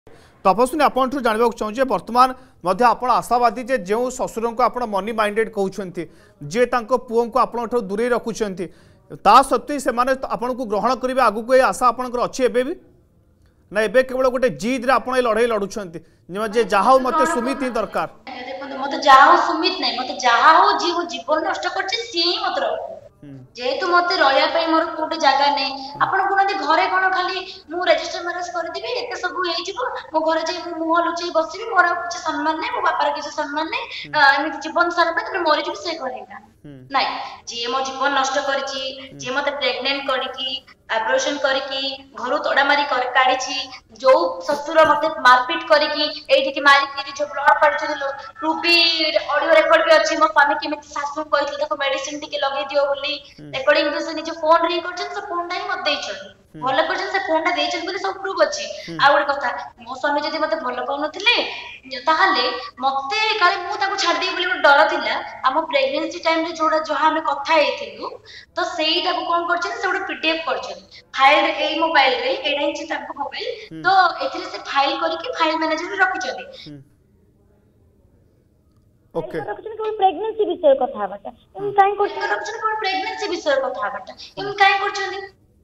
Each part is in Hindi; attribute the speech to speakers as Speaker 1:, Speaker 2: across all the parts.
Speaker 1: तपस्विनी आपंठू जानवा चाहूँगे बर्तमान आप आशावादी जे जो ससुर को आप मनी माइंडेड कहते जे पुओं को आप दूरे रखुंट ता सत्वे से आपन को ग्रहण करेंगे आगू ये आशा आपंकर अच्छी एबे भी ना एबे केवल गोटे जिद रे आपण लड़ाई लड़ुंट जे जहा मत सुमित ही दरकार
Speaker 2: मत जहा सुमित नहीं मत जहा हो जीवन नष्ट करछे सी ही मत जेहेतु मत रहा मोर कोटे जगह नहीं आपन कहते घरे कौन खाली मु रजिस्टर मैरेज करदेवी एत सब हो मो घर जाए मुह लुचे बसबी मोर किसी सम्मान नहीं मो बापार किसी सम्मान नहीं जीवन सारा मरीजी से करेगा नहीं जी मो जीवन नष्ट कर मत प्रेग्नेंट करकी एब्रोशन करकी घर तोड़ा मारी काढ़ी जो ससुर मत मारपीट करकी मारिकी जो ब्लड पड़ो रूबी ऑडियो रिकॉर्ड भी अच्छी मो स्वामी केमी सासू कही मेडिसिन टिके लगे दियो बोली रेकॉर्डिंग भी से निज फोन रे करछन से फोन ही मत देछन भल करछन से फोन टा देछन बोली सब प्रूफ अछि आ गोटे कथा मो स्वामी जदी मते भल पाउ नथिले ताहाले मते काले मु ताको छाड़ दे बोली डर थिला हम प्रेगनेंसी टाइम रे जोडा जहा हमें कथा हेथिलु तो सेईटा को कोन करछन से गोटे पीडीएफ करछन फाइल ए मोबाइल रे एडा छि ताको मोबाइल तो एथिरे से फाइल करके फाइल मैनेजर रे रखिछथि
Speaker 1: ओके
Speaker 2: रखछन केवल प्रेगनेंसी विषय कथा बाटा एम काई करछन रखछन केवल प्रेगनेंसी विषय कथा बाटा एम काई करछन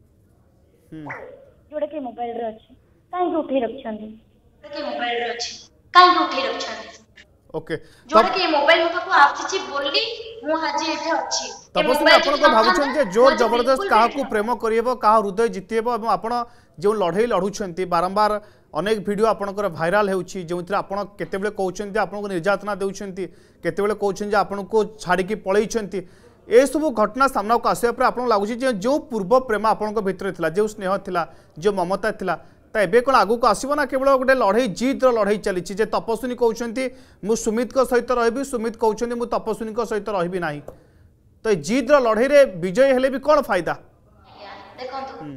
Speaker 2: जोडे के मोबाइल रे अछि काई उठे रखछन के मोबाइल रे अछि काई उठे रखछन
Speaker 1: ओके
Speaker 2: जोडे के मोबाइल मो पाको आछि बोली मु हाजी एठे अछि
Speaker 1: तपस्वी आपण को भाबुछन जे जोर जबरदस्त काहा को प्रेम करियबो काहा हृदय जितियबो एवं आपण जो लड़ाई लड़ुछंती बारंबार अनेक वीडियो आपनकर भाइराल होउछि जोंथि आपण केतेबेले कहउछन जे आपण को निर्यातना देउछंती केतेबेले कहउछन जे आपण को छाड़ी की पळैछंती ए सब घटना सामना को आसे पर आपण लागुछि जे जो पूर्व प्रेम आपण को भितर थिला जो स्नेह थिला जो ममता थिला ता एबे कोन आगु को आसीबो ना केवल गोटे लड़ाई जीत लड़ाई चली जे तपस्विनी कहउछंती मु सुमित को सहित रहबी सुमित कहउछंती मु तपस्विनी को सहित रहबी नाही तो जीत लड़ाई रे विजय हेले भी कौन फायदा
Speaker 2: देखंतु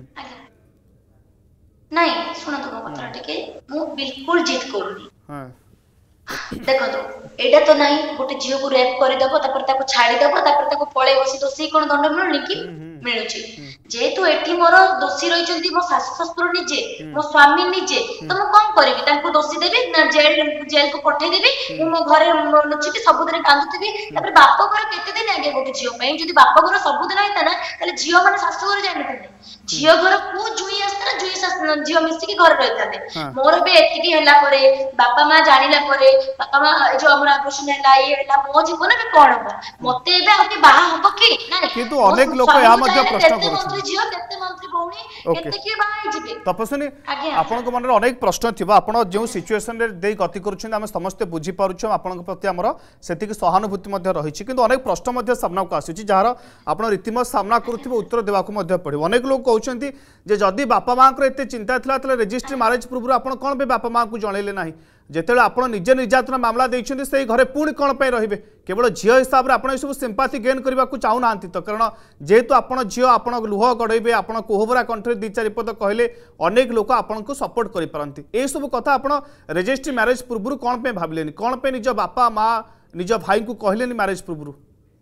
Speaker 2: नहीं सुनंतु मो कथा टिके मु बिल्कुल जिद करूनी हां देखंतु एडा तो नहीं गोटे झियो को रेप कर देबो तापर ताको छाड़ी देबो तापर ताको पळे बसी दोषी कोन दंड मिलुनी कि मिलुची जेतु एठी मोर दोषी रही चंती मो सासु ससुर निजे मो स्वामी निजे तो मु कोन करबी ताको दोषी देबी जेल को पठे देबी मो घरे लुचि के सब दिन कांदुतबी तापर बाप घर केते दिन आगे गोटे झियो पई जदी बाप घर सब दिन आइता ना ताले झियो माने सासु घर जानि पड़े झियो घर को जुई आस्ता जुई झियो मिसी के घर रहताले मोर बे एतिकी हला परे बापा मां जानिला परे बापा मां जो हमरा ऑपरेशन हैला ये हैला मो जीवन में कोन हो मते एबे आके बाहा हबो कि ना
Speaker 1: किंतु अनेक लोक या मध्ये प्रश्न करू
Speaker 2: मंत्री जियो केते मंत्री भौणी केते के बाहा जिबे
Speaker 1: तपस्विनी आपन को मन रे अनेक प्रश्न थिबा आपन जो सिचुएशन रे देई गति करूछन हम समस्त बुझी पारुछ आपन को प्रति हमर सेति की सहानुभूति मध्ये रहिछि किंतु अनेक प्रश्न मध्ये सामना को आसुछि जहार आपन रीतिमत सामना करूथिबो उत्तर देबा को मध्ये पड़िबो अनेक लोक कहउछंती जे जदी बापा मां को एते चिंता थिला तले रजिस्ट्री मैरिज पूर्व आपन कोन बे बापा मां को जणैले नाही जेतेले आपण निजे निर्यातना मामला देइछन्ती से घरे पुणी कोन पे रहिबे केवल झियो हिसाब रे आपण सब सिंपैथी गेन करबा को चाहू नांती तो कारण जेहेतु आपण झियो आपण लुह गडैबे आपण कोहबरा कंट्री दि चारि पद कहले अनेक लोक आपण को सपोर्ट करि परंती ए सब कथा आपण रजिस्ट्री मैरिज पूर्व कोन पे भाबलेनी कोन पे निज बापा मां निज भाई को कहलेनी मैरिज पूर्व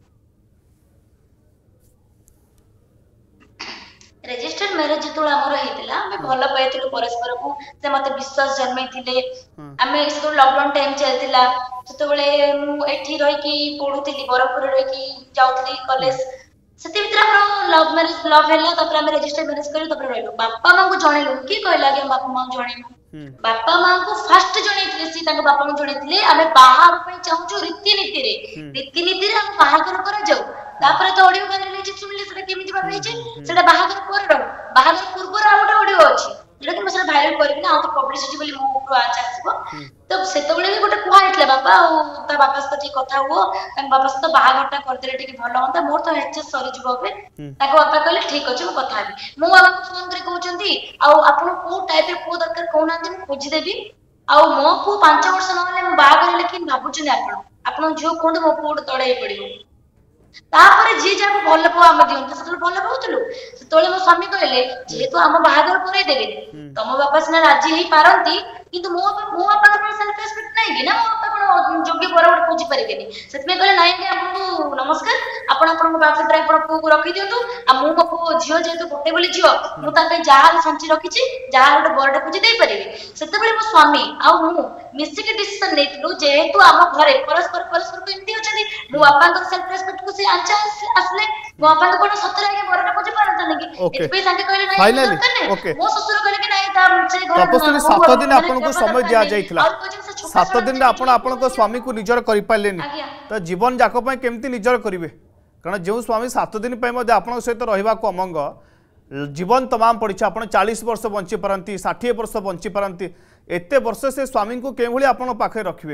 Speaker 2: रजिस्टर्ड मैरिज जो हमर हेतिला हमें भल पाइथिलु परस्पर को से मते विश्वास जन्मैथिले हमें इसको लॉकडाउन टाइम चलतिला सेते बेले मु एठी रही की पढुथिली बरपुर रही की जाउथली कॉलेज सेते भीतर हमर लव मैरिज लव हैला तपर हमें रजिस्टर्ड मैरिज करी तपर रहलो बापा मां को जणैलु की कहला कि बापा मां जणैलु बापा मां को फर्स्ट जणैथिले सी ताको बापा मां जणैथिले हमें बाहर पई चाहूछु रीति नीति रे हम बाहर करा जाऊ तापर तो ऑडियो गाने ले सुनले सेटा केमिति भाबै छै सेटा बाहागर पर बाहागर पूर्व रा गोटे ऑडियो अछि जेटा कि मसला वायरल करबी ना तो पब्लिसिटी बोली मो ऊपर आ आसीबो तो सेते बेले भी गोटे कुहा हितले बापा ओ ता बापा से ठीक कथा हुओ तां बापा से तो बाहागरटा कर देले ठीक भलो होता मोर तो एचएस सरी जबो बे ताको बापा कहले ठीक अछि मो कथा हबी मो बाबा को फोन करे कहउचंती आ आपन को टाइप रे को दरकार कहउनांती मो खोजी देबी आ मो को 5 वर्ष नहले मो बाहागर लेकिन भाबुचनी आपन जो कोन मो कोड तड़ाई पड़ियो तापर जी जाको भल पाओ हम दियंत से भल पाउतलु सेतोले मो स्वामी कहले जेहेतु हम बाहागर करे देबे तम बापा सिना राजी हेई पारंती କିନ୍ତୁ ମୋ ବାପା ତ ସେଲ୍ଫ ରେସ୍ପେକ୍ଟ ନାହିଁ କି ନା, ମୋ ବାପା କଣ ଯୋଗ୍ୟ ବର ଗୋଟେ ଖୋଜି ପାରିବେନି। ସେଥିପାଇଁ କହିଲେ ନାଇଁ ଆଜ୍ଞା ଆପଣଙ୍କୁ ନମସ୍କାର, ଆପଣ ଆପଣଙ୍କ ବାପା ଆପଣ ପୁଅକୁ ରଖିଦିଅନ୍ତୁ, ଆଉ ମୁଁ ମୋ ପୁଅ ଝିଅ ଯେହେତୁ ଗୋଟେ ବୋଲି ଝିଅ ମୁଁ ତା ପାଇଁ ଯାହା ସଞ୍ଚି ରଖିଛି ଯାହା ଗୋଟେ ବରଟେ ଖୋଜି ଦେଇପାରିବି। ସେତେବେଳେ ମୋ ସ୍ୱାମୀ ଆଉ ମୁଁ ମିଶିକି ଡିସିସନ ନେଇଥିଲୁ, ଯେହେତୁ ଆମ ଘରେ ପରସ୍ପରକୁ ଏମିତି ଅଛନ୍ତି, ମୋ ବାପାଙ୍କର ସେଲ୍ଫ ରେସ୍ପେକ୍ଟକୁ ସେ ଆଞ୍ଚା ଆସିଲେ, ମୋ ବାପାଙ୍କୁ କଣ ସତରେ ଆଜ୍ଞା ବରଟେ ଖୋଜି ପାରନ୍ତାନି କି? ଏଥିପାଇଁ ତାଙ୍କେ କହିଲେ ନାଇଁ ଦରକାର ନାହିଁ। ମୋ ଶ୍ୱଶୁର କହିଲେ କି ନାଇଁ ସେ ଘରେ
Speaker 1: ତପସ୍ୱିନୀ 7 ଦିନ ଆପଣଙ୍କୁ ସମୟ ଦିଆ ଯାଇଥିଲା, 7 दिन ଆପଣ ଆପଣଙ୍କ ସ୍ୱାମୀ को निजर कर पाइलेनी, तो जीवन जाक केमती निजर करेंगे? कारण जो स्वामी 7 दिन आपण सहित रहा को अमंग, जीवन तमाम पड़ी, आप 40 वर्ष बंची पारती, 60 वर्ष बंची पारती, एत वर्ष से स्वामी को के आपण पाखे रखिए?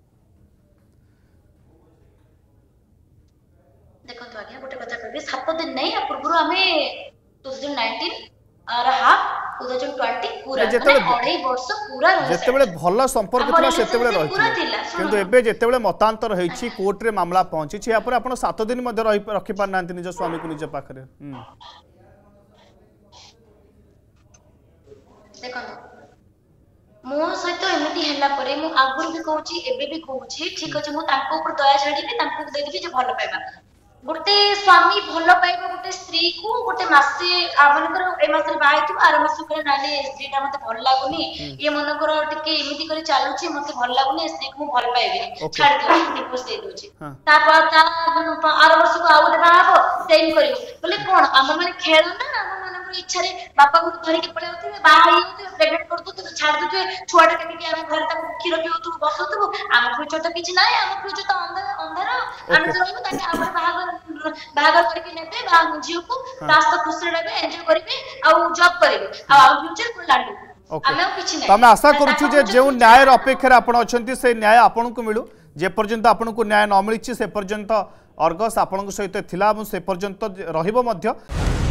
Speaker 2: देखो आज्ञा गोटे कथा कहबी, 7 दिन नहीं पूर्व आम 2019 और हाफ 2020 पूरा माने 2.5 वर्ष पूरा
Speaker 1: जेतेबेले भल संपर्क थिला सेतेबेले रहिथिले, किंतु एबे जेतेबेले मतांतर होईछि, कोर्ट रे मामला पहुंची, या पर आपण 7 दिन मध्ये रखि पार नांति निज स्वामी को निज पाखरे।
Speaker 2: देखो मो सहित एमिति हैला परे मु आगुर भी कहूची एबे भी कहूची, ठीक अछि मु तांको ऊपर दया छाडीबे, तांको दे देबी जे भल पाइबा। गोटे स्वामी भल पाइबा गोटे स्त्री को गोटे मासे आमनकर ए मासे बाहे तू आर मासे करे नाले स्त्रीटा मते भल लागुनी, ये मनकर टिके एमिति करी चालुची, मते भल लागुनी, स्त्री को भल पाइबे छाड़ दे डिवोर्स दे दोची। तापर ता आर वर्ष को आउटे बाहाबो सेम करियो बोले कोन हम माने खेल ना, हम माने इच्छा रे बापा को धरि के पळे होती बाहा होती प्रेग्नेंट कर दो तो छाड़ दो छुआटा के हम घर तक खीर पियो तू बसो तू, हम फ्यूचर तो किछ नाही, हम फ्यूचर तो अंधार हम रहबो ताके आपर बाहागर करके नेबे झियो को रास्ता खुशी रहबे, एन्जॉय करिवे आ जॉब करिवे आ फ्यूचर को लाडू आमे किछ नाही।
Speaker 1: तमे आशा करूछु जे जेउ न्याय अपेक्षा रे आपण अछंती से न्याय आपण को मिलू, जे पर्यंत आपण को न्याय न मिलिछि से पर्यंत अर्गस आपण सहित थिला, से पर्यंत रहिबो मध्य।